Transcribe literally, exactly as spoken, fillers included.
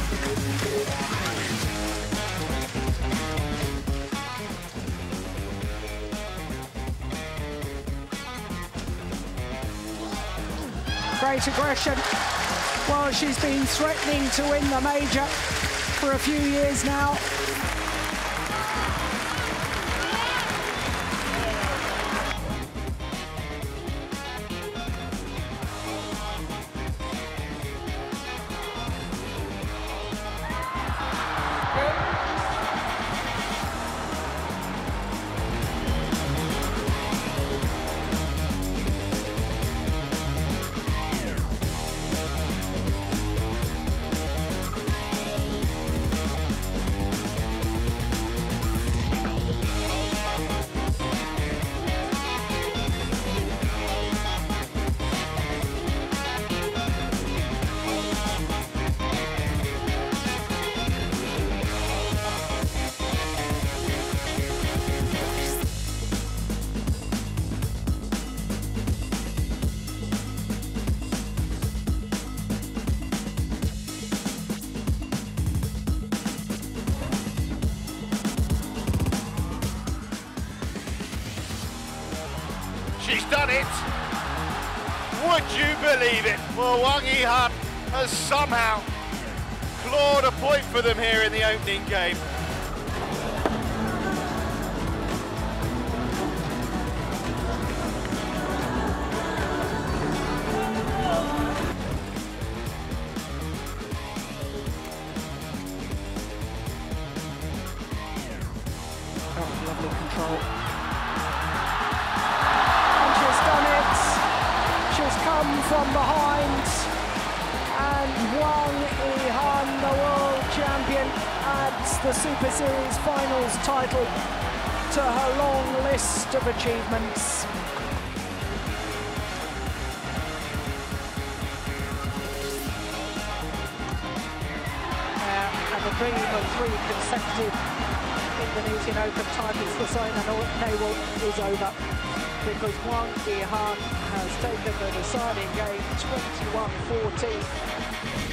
Great aggression. Well, she's been threatening to win the major for a few years now. She's done it! Would you believe it? Well, Wang Yihan has somehow clawed a point for them here in the opening game. Oh, lovely control. Come from behind, and Wang Yihan, the world champion, adds the Super Series Finals title to her long list of achievements. Uh, and the dream of three consecutive Indonesian Open titles for Saina Nehwal is over, because Wang Yihan has taken the deciding game twenty-one fourteen.